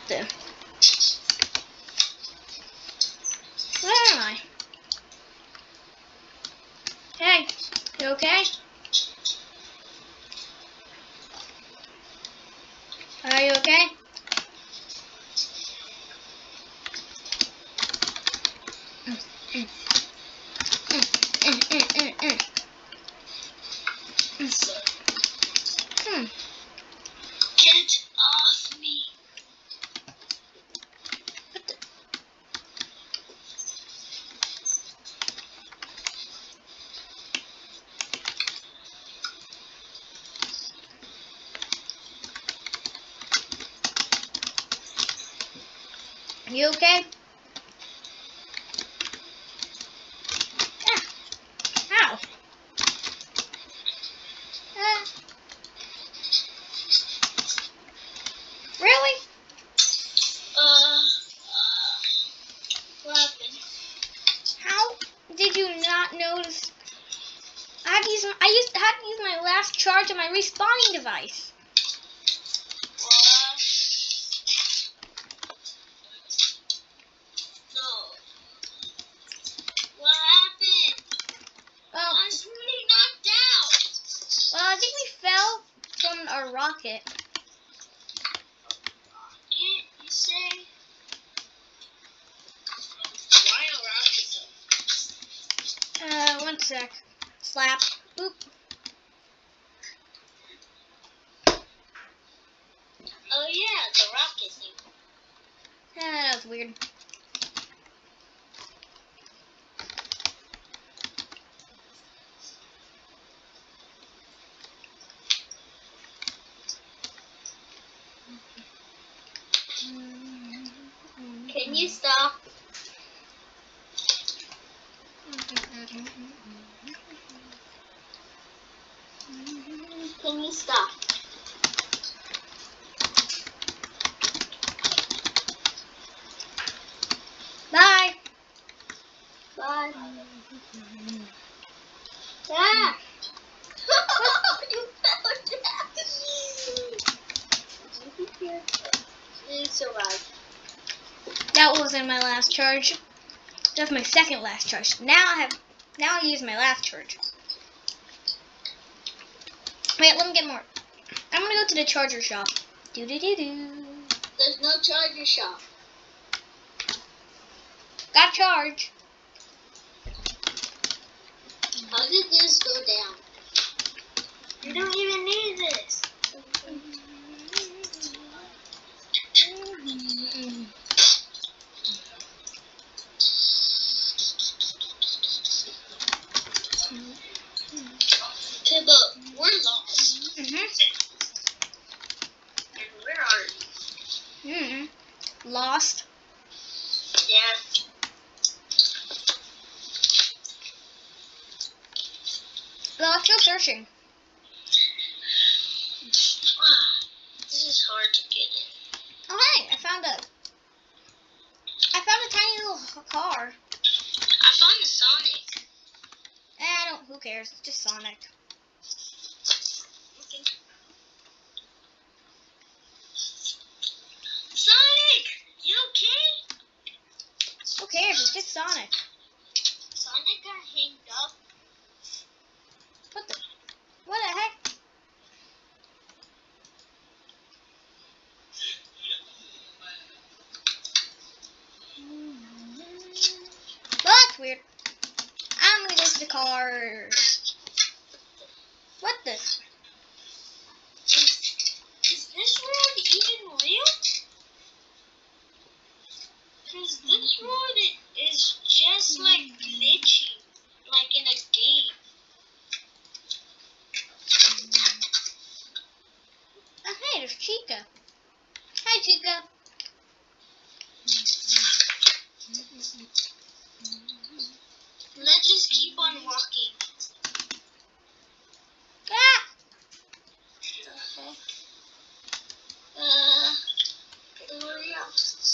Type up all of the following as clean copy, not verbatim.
the? Where am I? Hey, you okay? Are you okay? Get off me. You okay? Ow. Really? What happened? How did you not notice? I had to use my last charge on my respawning device. No. What happened? Well, I was really knocked out. I think we fell from a rocket. Can't you say? Why a rocket? 1 sec. Slap. Boop. Oh yeah, the rocket thing. That was weird. Can you stop? Can you stop? Bye. Bye. Ah! You fell down. You survived. That wasn't my last charge. That's my second last charge. Now I use my last charge. Wait, let me get more. I'm gonna go to the charger shop. Do. There's no charger shop. Got charge. How did this go down? You don't even need this. Okay, but we're lost. And where are you? Lost. Yeah. Well, let's go searching. This is hard to get in. Oh hey, I found a tiny little car. I found the Sonic. Who cares? It's just Sonic. Okay. Sonic! You okay? Who cares? It's just Sonic. Sonic got hanged up. What the heck? Well, that's weird. I'm gonna go to the car. What the? Is this road even real? Because this road is just like glitchy, like in a game. Oh, hey, there's Chica. Hi, Chica. Let's just keep on walking. Ah! Hurry up.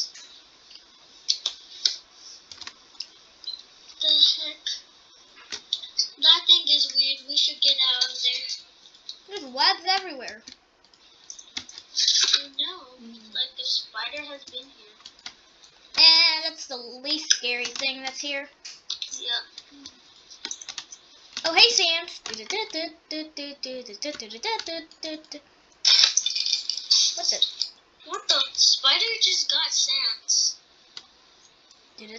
The heck? That thing is weird. We should get out of there. There's webs everywhere. I know. Like a spider has been here. And that's the least scary thing that's here. Yeah. Oh, hey, Sans. What the? What the? Spider just got Sans. Yeah,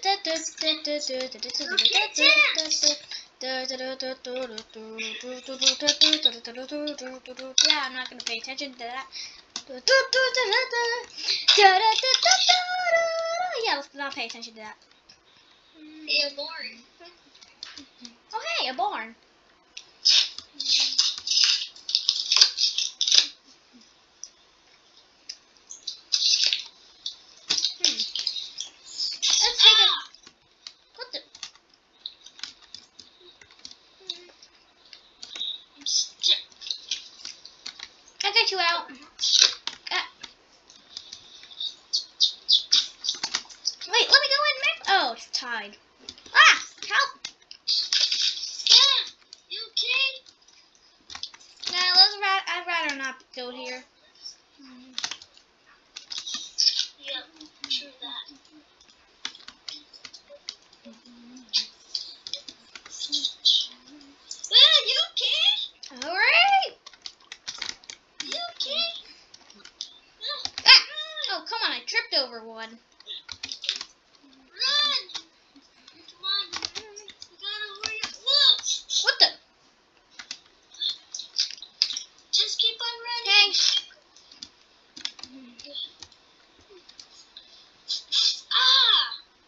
I'm not gonna pay attention to that. Yeah, let's not pay attention to that. Yeah, boring. Oh, hey, a barn. Let's take a. What the? I'm stuck. I got you out. Wait, let me go in, Mick. Oh, it's tied. Ah, help! Yeah, you okay? Nah, I'd rather not go here. Yeah, true that. Well, you okay? Alright. You okay? Ah! Oh, come on, I tripped over one. Run! Come on, we gotta hurry up. Whoa! What the? Just keep on running. Hey. Ah!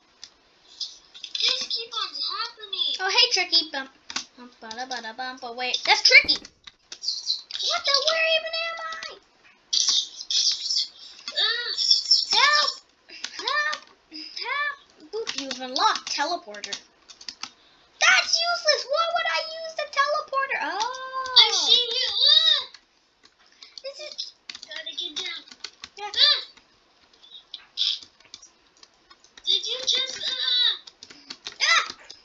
Just keep on happening. Oh, hey, Tricky. Bump. Bump, bada, bada, bump. Oh, wait. That's Tricky. What the? Where even am I? Ah! Help! Help! Help! Oof, you've unlocked teleporter. That's useless. Why would I use the teleporter? Oh. I see you. Ah! This is. Gotta get down. Yeah. Ah! Did you just Ah!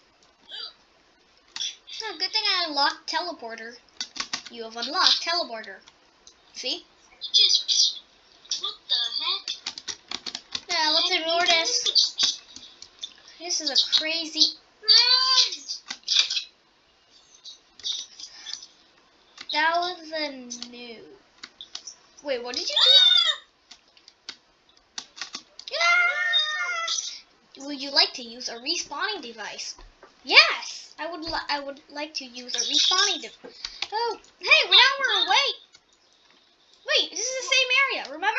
Oh, good thing I unlocked teleporter. You have unlocked teleporter. See? just what the heck? Yeah, let's ignore this. This is a crazy. Run! That was a new. Wait, what did you do? Ah! Would you like to use a respawning device? Yes, I would like to use a respawning device. Oh, hey, now we're away. Wait, this is the same area. Remember?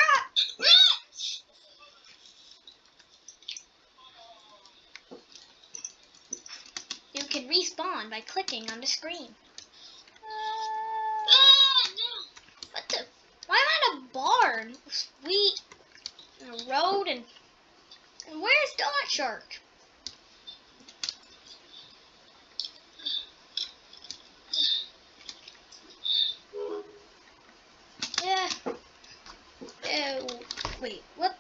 You can respawn by clicking on the screen. No. What the? Why am I in a barn? Sweet. And a road and where's Donut Shark? Yeah. Oh, wait. What